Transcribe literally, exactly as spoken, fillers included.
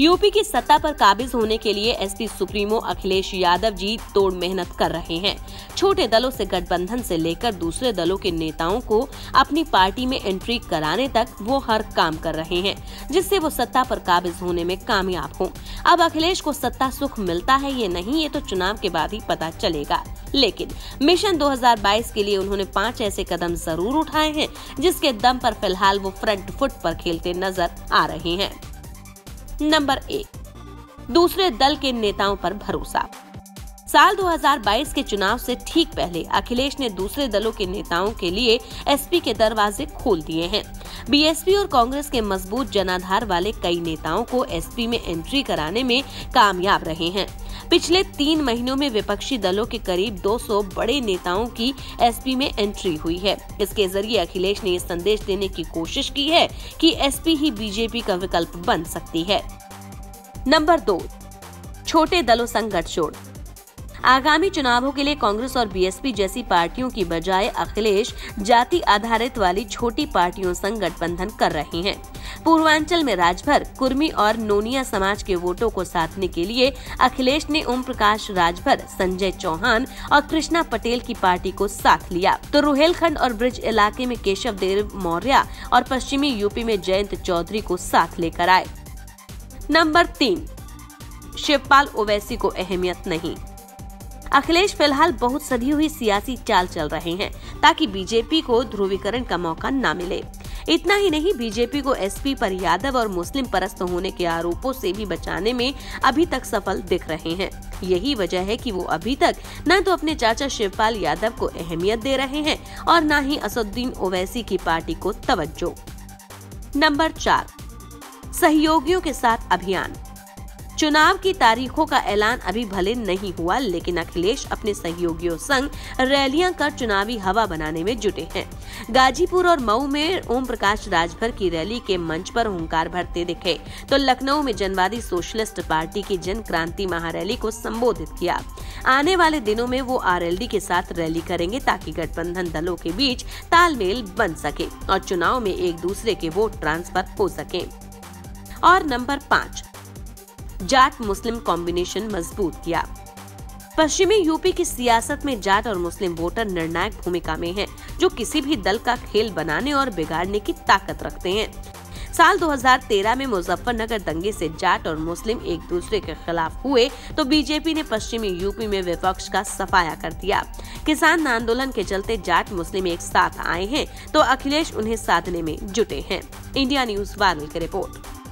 UP की सत्ता पर काबिज होने के लिए एसपी सुप्रीमो अखिलेश यादव जी तोड़ मेहनत कर रहे हैं। छोटे दलों से गठबंधन से लेकर दूसरे दलों के नेताओं को अपनी पार्टी में एंट्री कराने तक वो हर काम कर रहे हैं, जिससे वो सत्ता पर काबिज होने में कामयाब हों। अब अखिलेश को सत्ता सुख मिलता है ये नहीं, ये तो चुनाव के बाद ही पता चलेगा। लेकिन मिशन दो हज़ार बाईस के लिए उन्होंने पांच ऐसे कदम जरूर उठाए हैं जिसके दम पर फिलहाल वो फ्रंट फुट पर खेलते नजर आ रहे हैं। नंबर एक, दूसरे दल के नेताओं पर भरोसा। साल दो हज़ार बाईस के चुनाव से ठीक पहले अखिलेश ने दूसरे दलों के नेताओं के लिए एसपी के दरवाजे खोल दिए हैं। बीएसपी और कांग्रेस के मजबूत जनाधार वाले कई नेताओं को एसपी में एंट्री कराने में कामयाब रहे हैं। पिछले तीन महीनों में विपक्षी दलों के करीब दो सौ बड़े नेताओं की एसपी में एंट्री हुई है। इसके जरिए अखिलेश ने ये संदेश देने की कोशिश की है कि एसपी ही बीजेपी का विकल्प बन सकती है। नंबर दो, छोटे दलों संग गठजोड़। आगामी चुनावों के लिए कांग्रेस और बीएसपी जैसी पार्टियों की बजाय अखिलेश जाति आधारित वाली छोटी पार्टियों संग गठबंधन कर रहे हैं। पूर्वांचल में राजभर, कुर्मी और नोनिया समाज के वोटों को साधने के लिए अखिलेश ने ओम प्रकाश राजभर, संजय चौहान और कृष्णा पटेल की पार्टी को साथ लिया, तो रुहेलखंड और ब्रिज इलाके में केशव देव मौर्य और पश्चिमी यूपी में जयंत चौधरी को साथ लेकर आए। नंबर तीन, शिवपाल ओवैसी को अहमियत नहीं। अखिलेश फिलहाल बहुत सधी हुई सियासी चाल चल रहे हैं ताकि बीजेपी को ध्रुवीकरण का मौका न मिले। इतना ही नहीं, बीजेपी को एसपी पर यादव और मुस्लिम परस्त होने के आरोपों से भी बचाने में अभी तक सफल दिख रहे हैं। यही वजह है कि वो अभी तक न तो अपने चाचा शिवपाल यादव को अहमियत दे रहे हैं और न ही असदुद्दीन ओवैसी की पार्टी को तवज्जो। नंबर चार, सहयोगियों के साथ अभियान। चुनाव की तारीखों का ऐलान अभी भले नहीं हुआ, लेकिन अखिलेश अपने सहयोगियों संग रैलियां कर चुनावी हवा बनाने में जुटे हैं। गाजीपुर और मऊ में ओम प्रकाश राजभर की रैली के मंच पर हुंकार भरते दिखे, तो लखनऊ में जनवादी सोशलिस्ट पार्टी की जन क्रांति महारैली को संबोधित किया। आने वाले दिनों में वो आरएलडी के साथ रैली करेंगे ताकि गठबंधन दलों के बीच तालमेल बन सके और चुनाव में एक दूसरे के वोट ट्रांसफर हो सके। और नंबर पाँच, जाट मुस्लिम कॉम्बिनेशन मजबूत किया। पश्चिमी यूपी की सियासत में जाट और मुस्लिम वोटर निर्णायक भूमिका में हैं, जो किसी भी दल का खेल बनाने और बिगाड़ने की ताकत रखते हैं। साल दो हज़ार तेरह में मुजफ्फरनगर दंगे से जाट और मुस्लिम एक दूसरे के खिलाफ हुए, तो बीजेपी ने पश्चिमी यूपी में विपक्ष का सफाया कर दिया। किसान आंदोलन के चलते जाट मुस्लिम एक साथ आए हैं, तो अखिलेश उन्हें साधने में जुटे हैं। इंडिया न्यूज वायरल की रिपोर्ट।